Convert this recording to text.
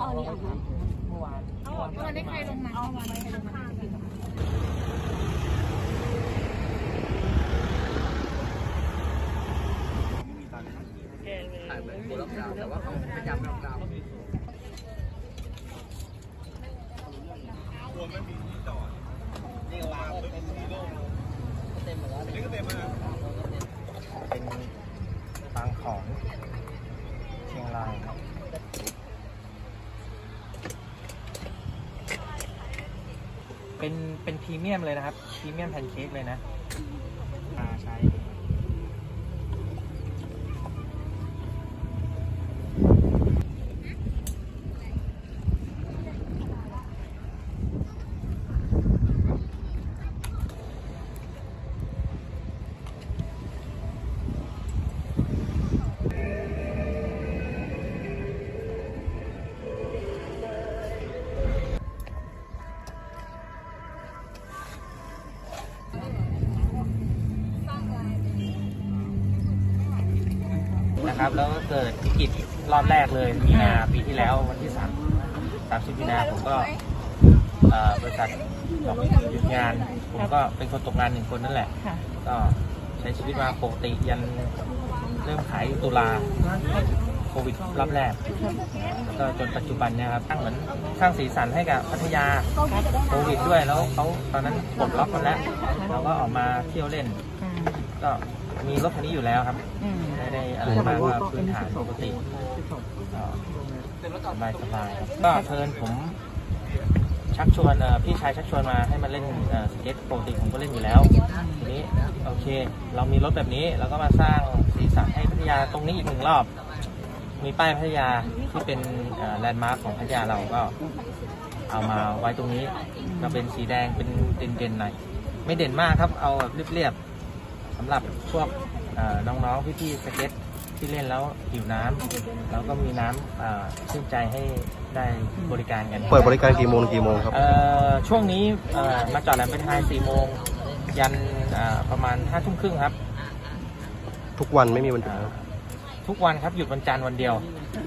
อันนี้ออกไหมเมื่อวานได้ใครลงมาวันได้ใครลงมาถ่ายเหมือนกูล็อกดาวน์แต่ว่าเขาพยายามล็อกดาวน์ตัวไม่มีที่จอดนี่วางเป็นที่โล่งเต็มหมดแล้วนี่ก็เต็มแล้วเป็นบางของเชียงรายครับเป็นพรีเมียมเลยนะครับพรีเมียมแพนเค้กเลยนะใช้นะครับแล้วก็เกิดวิกฤตรอบแรกเลยมีนาปีที่แล้ววันที่30 มีนาผมก็บริษัทบอกหยุดงานผมก็เป็นคนตกงาน1 คนนั่นแหละก็ใช้ชีวิตมาปกติยันเริ่มขายตุลาโควิดรอบแรกแล้วก็จนปัจจุบันเนี่ยครับเหมือนสร้างสีสันให้กับพัทยาโควิดด้วยแล้วเขาตอนนั้นปลดล็อกกันแล้วเราก็ออกมาเที่ยวเล่นก็มีรถคันนี้อยู่แล้วครับไม่ได้อะไรมากว่าพื้นฐานปกติสบายครับก็เชิญผมชักชวนพี่ชายชักชวนมาให้มาเล่นสเก็ตปกติผมก็เล่นอยู่แล้วทีนี้โอเคเรามีรถแบบนี้เราก็มาสร้างสีสันให้พัทยาตรงนี้อีก1 รอบมีป้ายพัทยาที่เป็นแลนด์มาร์คของพัทยาเราก็เอามาไว้ตรงนี้ก็เป็นสีแดงเป็นเด่นๆหน่อยไม่เด่นมากครับเอาแบบเรียบๆสำหรับพวกน้องๆพี่ๆสเก็ตที่เล่นแล้วหิวน้ำแล้วก็มีน้ำชื่นใจให้ได้บริการกันเปิดบริการกี่โมงครับช่วงนี้มาจอดแหลมเป็นไฮ4 โมงยันประมาณ5 ทุ่มครึ่งครับทุกวันไม่มีวันหยุดทุกวันครับหยุดวันจันทร์วันเดียว